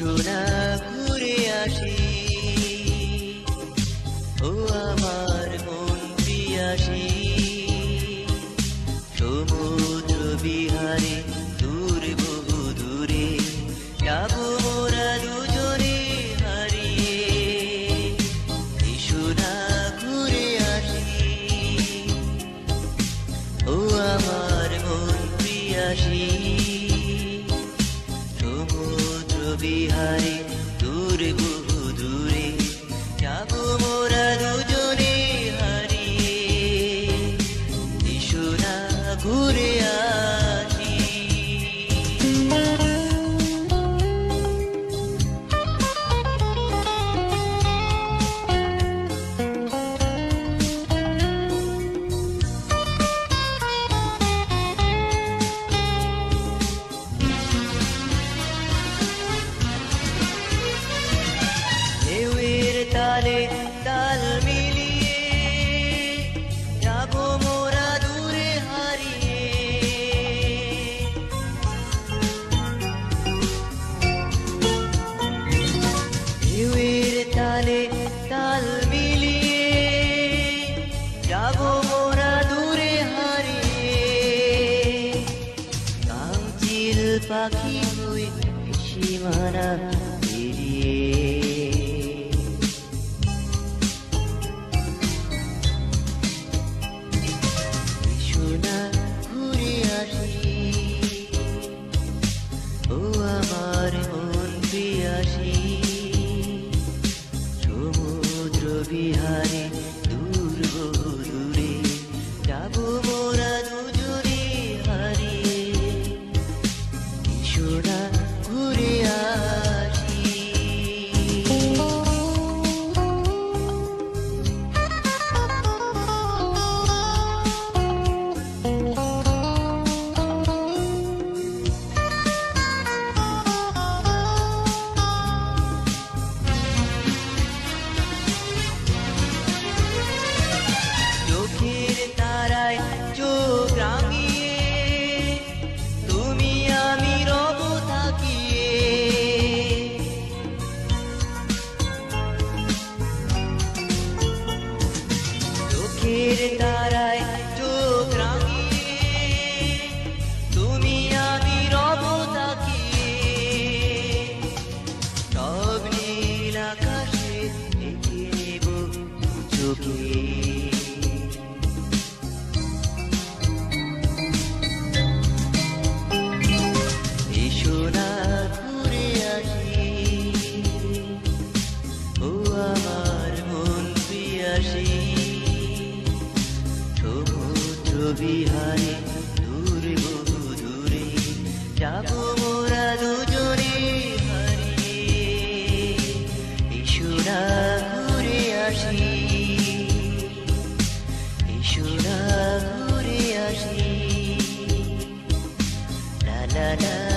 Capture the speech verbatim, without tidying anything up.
সোনা ঘুরে আসি, ও আমার মন পিয়াসী। সমুদ্র বিহারে দূর বহু দূরে যাব মোরা দুজনে হারিয়ে। সোনা ঘুরে আসি, ও আমার মন পিয়াসী। সমুদ্র বিহারে দূর বহু দূরে যাব মোরা দুজনে হারিয়ে। সোনা ঘুরে আসি। ঢেউয়ের তালে তাল মিলিয়ে যাব মোরা দূরে হারিয়ে। ঢেউয়ের তালে তাল মিলিয়ে যাব মোরা দূরে হারিয়ে। কাঞ্চিল পাখি হয়ে সীমানা পেরিয়ে। সোনা ঘুরে আসি, ও আমার মন পিয়াসী। সমুদ্র বিহারে দূর বহু দূরে যাব মোরা দুজনে হারিয়ে। সোনা ঘুরে আসি। চোখের তারায় চোখ রাঙিয়ে তুমি আমি রব থাকিয়ে। চোখের তারায় চোখ রাঙিয়ে তুমি আমি রব থাকিয়ে। সব নীল আকাশে এঁকে নেব চোখে। সোনা ঘুরে আসি, ও আমার মন পিয়াসী। সমুদ্র বিহারে দূর বহু দূরে যাব মোরা দুজনে হারিয়ে। সোনা ঘুরে আসি, সোনা ঘুরে আসি। লা লা লা।